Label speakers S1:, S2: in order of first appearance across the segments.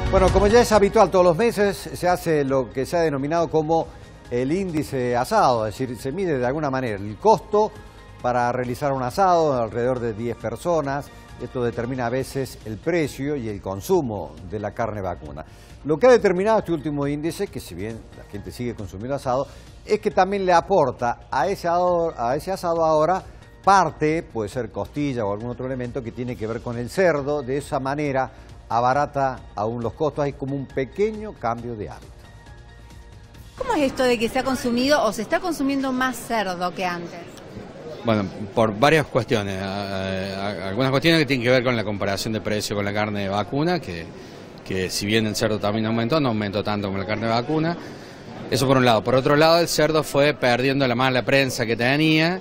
S1: Bueno, como ya es habitual, todos los meses se hace lo que se ha denominado como el índice asado, es decir, se mide de alguna manera el costo para realizar un asado alrededor de 10 personas. Esto determina a veces el precio y el consumo de la carne vacuna. Lo que ha determinado este último índice, que si bien la gente sigue consumiendo asado, es que también le aporta a ese asado ahora parte, puede ser costilla o algún otro elemento que tiene que ver con el cerdo. De esa manera abarata aún los costos, hay como un pequeño cambio de hábito.
S2: ¿Cómo es esto de que se ha consumido o se está consumiendo más cerdo que antes?
S3: Bueno, por varias cuestiones. Algunas cuestiones que tienen que ver con la comparación de precio con la carne de vacuna, que si bien el cerdo también aumentó, no aumentó tanto como la carne de vacuna. Eso por un lado. Por otro lado, el cerdo fue perdiendo la mala prensa que tenía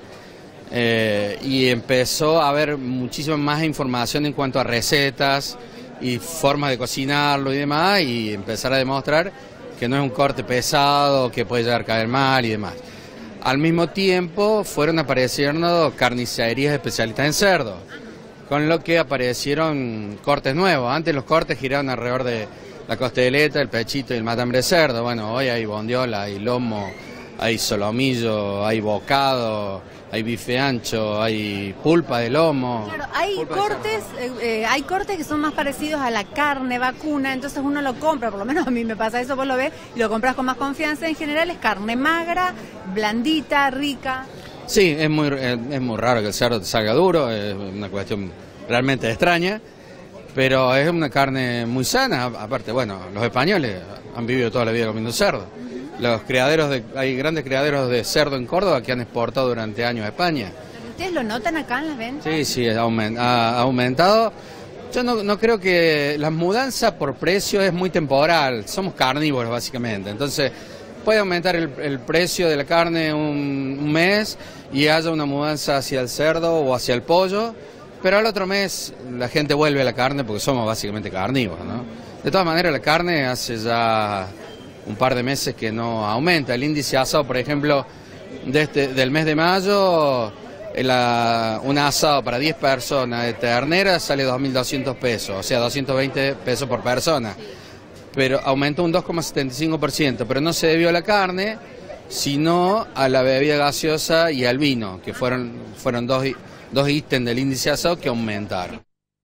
S3: y empezó a haber muchísima más información en cuanto a recetas y formas de cocinarlo y demás, y empezar a demostrar que no es un corte pesado, que puede llegar a caer mal y demás. Al mismo tiempo fueron apareciendo carnicerías especialistas en cerdo, con lo que aparecieron cortes nuevos. Antes los cortes giraban alrededor de la costeleta, el pechito y el matambre de cerdo. Bueno, hoy hay bondiola, hay lomo, hay solomillo, hay bocado, hay bife ancho, hay pulpa de lomo.
S2: Claro, hay cortes que son más parecidos a la carne vacuna, entonces uno lo compra, por lo menos a mí me pasa eso, vos lo ves y lo compras con más confianza. En general es carne magra, blandita, rica.
S3: Sí, es muy raro que el cerdo te salga duro, es una cuestión realmente extraña, pero es una carne muy sana. Aparte, bueno, los españoles han vivido toda la vida comiendo cerdo. Hay grandes criaderos de cerdo en Córdoba que han exportado durante años a España.
S2: ¿Ustedes lo notan acá en las ventas?
S3: Sí, ha aumentado. Yo no creo que la mudanza por precio es muy temporal, somos carnívoros básicamente, entonces puede aumentar el precio de la carne un mes y haya una mudanza hacia el cerdo o hacia el pollo, pero al otro mes la gente vuelve a la carne porque somos básicamente carnívoros, ¿no? De todas maneras, la carne hace ya un par de meses que no aumenta. El índice asado, por ejemplo, del mes de mayo, un asado para 10 personas de ternera sale 2.200 pesos, o sea, 220 pesos por persona. Pero aumentó un 2,75%, pero no se debió a la carne, sino a la bebida gaseosa y al vino, que fueron dos ítems del índice asado que aumentaron.